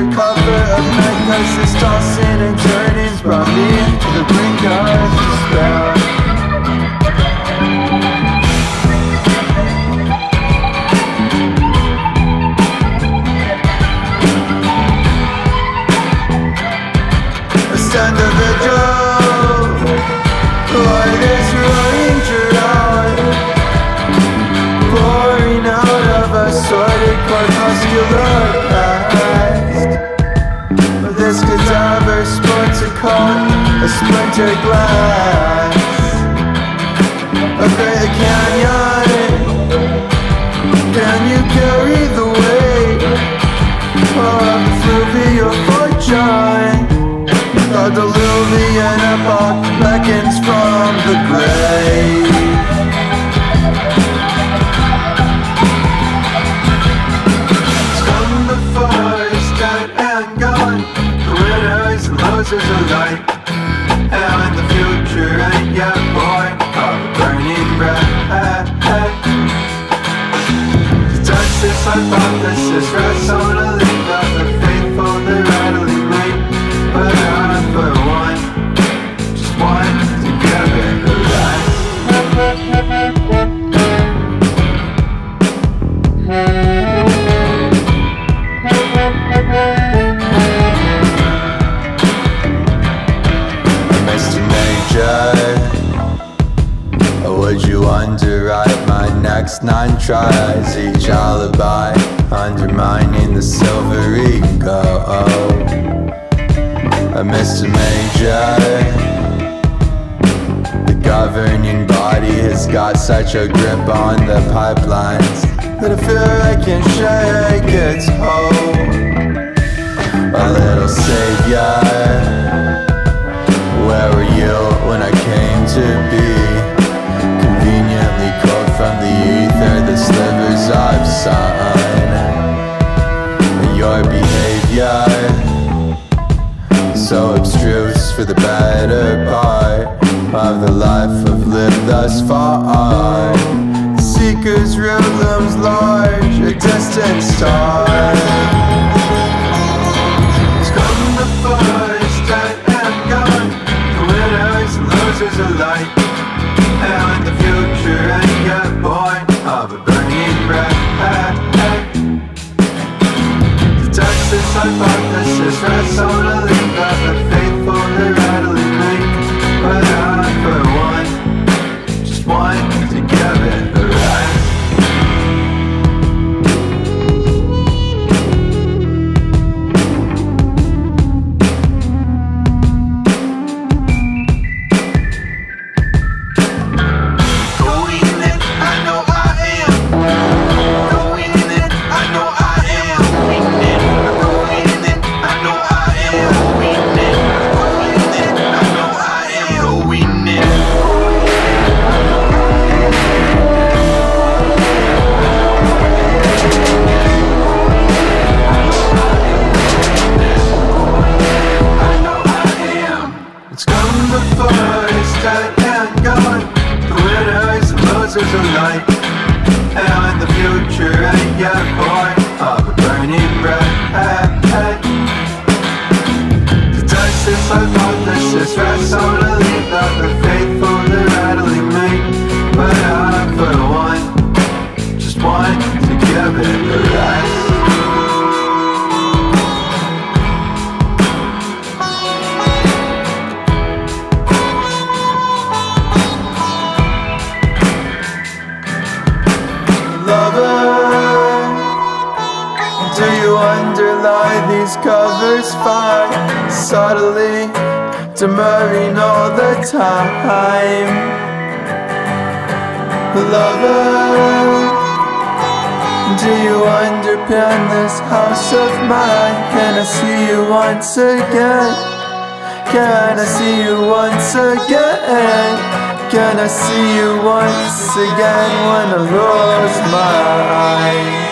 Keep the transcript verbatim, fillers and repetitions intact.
cover of necklaces, tossing and turnings brought me to the brink of despair. I stand a vigil, like this roaring drought, pouring out of a sordid corpuscular past. This cadaver sports a coat, a splintered glass. Across the canyon, can you carry the weight of the fluvial fortune? The diluvian epoch beckons from the grave. Losers alike, and the future ain't yet born of a burning breath. To touch this hypothesis rests on a leaf that the faithful they readily make. But I, for one, just want to give it a rest. Or would you underwrite my next nine tries? Each alibi undermining the silvery gold. A Mister Major, the governing body has got such a grip on the pipelines that I feel I can shake its hold. A little savior, where were you when I came to be? Conveniently cold from the ether, the slivers of sun. Your behavior, so abstruse for the better part of the life I've lived thus far. The seeker's route looms large, a distant star. It's come before, it's dead and gone. Losers alike, and the future ain't yet born of a burning breath. The Texas hypothesis rests on a leaf that the faithful they readily make. But I, for one, just want to give it a rest. Alike, and the future ain't yet born of a burning breath. The Texas hypothesis rests on a leaf that the faithful they readily make. But I, for one, just want to give it a rest. Do you underlie these covers fine, subtly demurring all the time? Lover, do you underpin this house of mine? Can I see you once again? Can I see you once again? Can I see you once again when I lose my mind?